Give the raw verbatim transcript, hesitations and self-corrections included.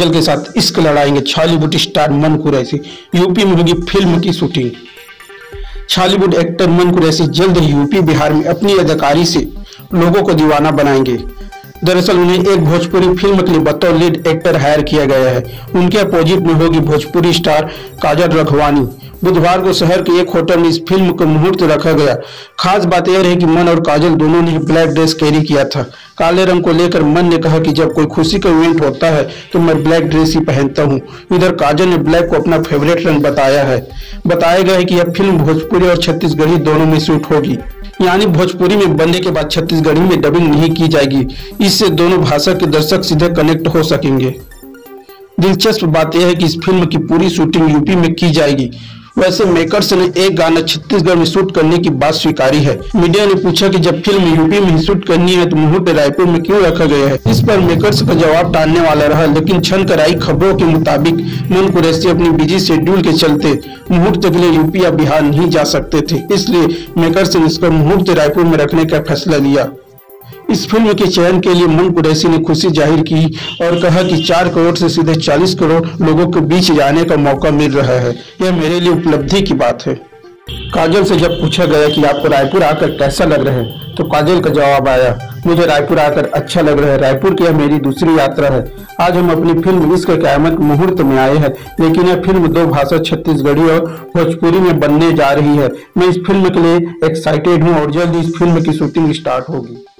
काजल के साथ इश्क लड़ाएंगे छॉलीवुड स्टार मन कुरैशी। यूपी में होगी फिल्म की शूटिंग। छॉलीवुड एक्टर मन कुरैशी जल्द ही यूपी बिहार में अपनी अदाकारी से लोगों को दीवाना बनाएंगे। दरअसल उन्हें एक भोजपुरी फिल्म के लिए बतौर लीड एक्टर हायर किया गया है। उनके अपोजिट में होगी भोजपुरी स्टार काजल रखवानी। बुधवार को शहर के एक होटल में इस फिल्म का मुहूर्त रखा गया। खास बात यह रही कि मन और काजल दोनों ने ब्लैक ड्रेस कैरी किया था। काले रंग को लेकर मन ने कहा कि जब कोई खुशी का इवेंट होता है तो मैं ब्लैक ड्रेस ही पहनता हूं। इधर काजल ने ब्लैक को अपना फेवरेट रंग बताया है। बताया गया है कि यह फिल्म भोजपुरी और छत्तीसगढ़ी दोनों में शूट होगी, यानी भोजपुरी में बनने के बाद छत्तीसगढ़ी में डबिंग नहीं की जाएगी। इससे दोनों भाषा के दर्शक सीधे कनेक्ट हो सकेंगे। दिलचस्प बात यह है कि इस फिल्म की पूरी शूटिंग यूपी में की जाएगी। वैसे मेकर्स ने एक गाना छत्तीसगढ़ में शूट करने की बात स्वीकारी है। मीडिया ने पूछा कि जब फिल्म यूपी में ही शूट करनी है तो मुहूर्त रायपुर में क्यों रखा गया है। इस पर मेकर्स का जवाब टालने वाला रहा, लेकिन छन कर आई खबरों के मुताबिक मन कुरैशी अपनी बिजी शेड्यूल के चलते मुहूर्त के लिए यूपी या बिहार नहीं जा सकते थे, इसलिए मेकर्स ने इसका मुहूर्त रायपुर में रखने का फैसला लिया। इस फिल्म के चयन के लिए मन कुरैशी ने खुशी जाहिर की और कहा कि चार करोड़ से सीधे चालीस करोड़ लोगों के बीच जाने का मौका मिल रहा है। यह मेरे लिए उपलब्धि की बात है। काजल से जब पूछा गया कि आपको रायपुर आकर कैसा लग रहा है तो काजल का जवाब आया, मुझे रायपुर आकर अच्छा लग रहा है। रायपुर की यह मेरी दूसरी यात्रा है। आज हम अपनी फिल्म इश्क क़यामत मुहूर्त में आए हैं, लेकिन यह फिल्म दो भाषा छत्तीसगढ़ी और भोजपुरी में बनने जा रही है। मैं इस फिल्म के लिए एक्साइटेड हूँ और जल्द इस फिल्म की शूटिंग स्टार्ट होगी।